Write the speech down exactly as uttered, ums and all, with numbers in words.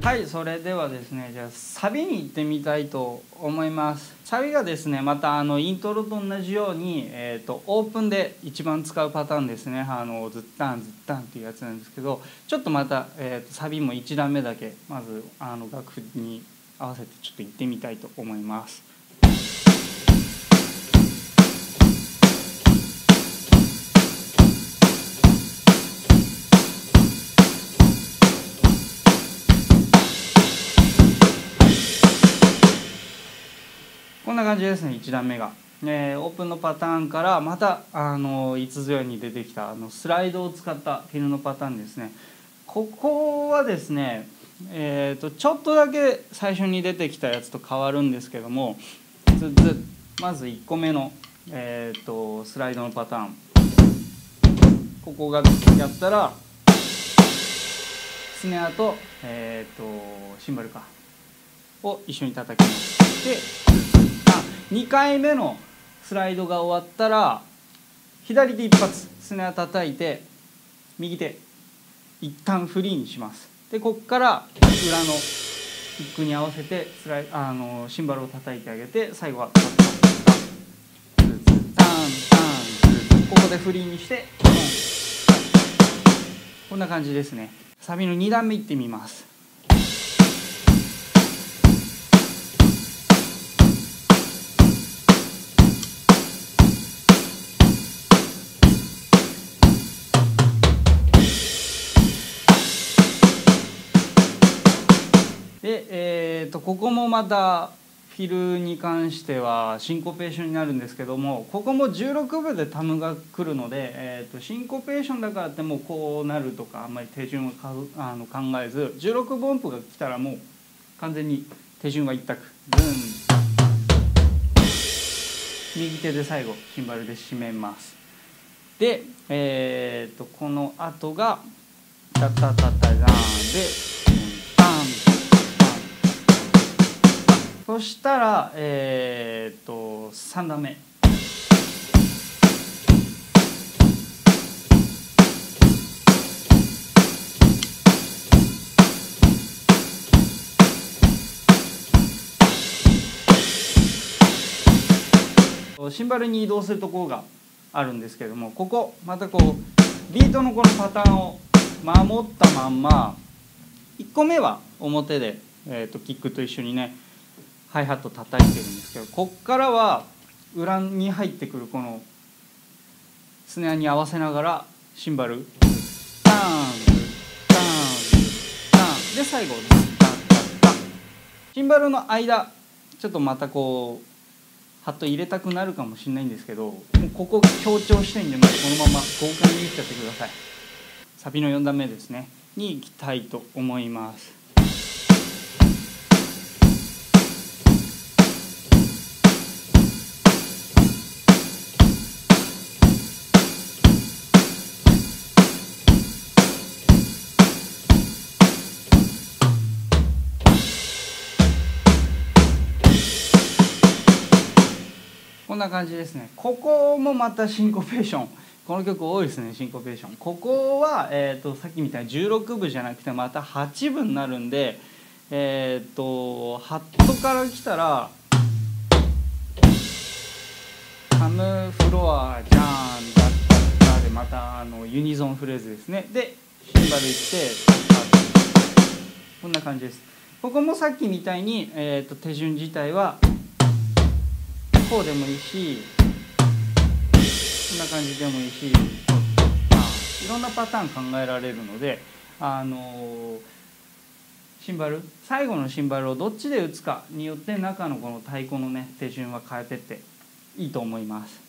はい、それではですね、じゃあサビに行ってみたいと思います。サビがですね、またあのイントロと同じように、えー、とオープンで一番使うパターンですね。あのズッタンズッタンっていうやつなんですけど、ちょっとまた、えー、とサビもいち段目だけまずあの楽譜に合わせてちょっと行ってみたいと思います。こんな感じですね。いち段目が、えー、オープンのパターンからまたあのいつぞやに出てきたあのスライドを使ったフィルのパターンですね。ここはですね、えー、とちょっとだけ最初に出てきたやつと変わるんですけども、ずずまずいっこめの、えー、とスライドのパターン、ここがやったらスネアと,、えー、とシンバルかを一緒に叩きます。でにかいめのスライドが終わったら左手一発スネア叩いて右手一旦フリーにします。でここから裏のキックに合わせてスライあのシンバルを叩いてあげて、最後はタンタンタンタンタン、ここでフリーにしてこんな感じですね。サビのに段目いってみます。で、えー、とここもまたフィルに関してはシンコペーションになるんですけども、ここもじゅうろくぶでタムが来るので、えー、とシンコペーションだからってもうこうなるとかあんまり手順をかあの考えず、じゅうろくぶ音符が来たらもう完全に手順は一択、ズン右手で最後シンバルで締めます。で、えー、とこの後がタタタタダーンでバン。そしたら、えー、とさん段目シンバルに移動するところがあるんですけれども、ここまたこうビートのこのパターンを守ったまんまいっこめは表で、えー、とキックと一緒にねハイハット叩いてるんですけど、こっからは裏に入ってくるこのスネアに合わせながらシンバルターンターンターンで最後タンタンタン、シンバルの間ちょっとまたこうハット入れたくなるかもしれないんですけど、もうここ強調したいんで、もうこのまま豪快にいっちゃってください。サビのよん段目ですねに行きたいと思います。こんな感じですね。ここもまたシンコペーション、この曲多いですね。シンコペーション、ここは、えー、とさっきみたいにじゅうろくぶじゃなくてまたはちぶになるんで、えっ、ー、とハットから来たらカムフロアジャーンだったらでまたあのユニゾンフレーズですね。でシンバルいってこんな感じです。ここもさっきみたいに、えー、と手順自体はこうでもいいしこんな感じでもいいし、まあ、いろんなパターン考えられるので、あのシンバル最後のシンバルをどっちで打つかによって中のこの太鼓のね手順は変えてっていいと思います。